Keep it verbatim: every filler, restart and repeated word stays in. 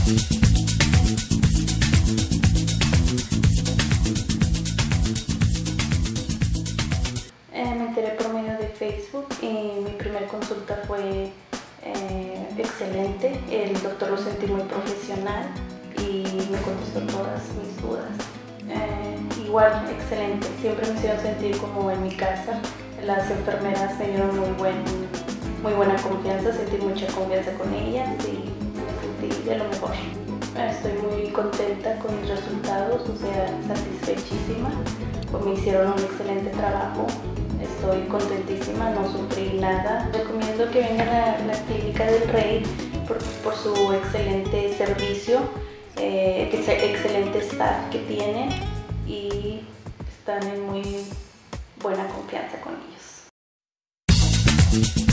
Eh, me enteré por medio de Facebook y mi primera consulta fue eh, excelente. El doctor lo sentí muy profesional y me contestó todas mis dudas. Eh, igual, excelente. Siempre me hicieron sentir como en mi casa. Las enfermeras me dieron muy, buen, muy buena confianza, sentí mucha confianza con ellas y me sentí de lo mejor. Estoy muy contenta con mis resultados, o sea, satisfechísima. Pues me hicieron un excelente trabajo. Estoy contentísima, no sufrí nada. Recomiendo que vengan a la clínica del Rey por, por su excelente servicio, eh, excelente staff que tienen y están en muy buena confianza con ellos.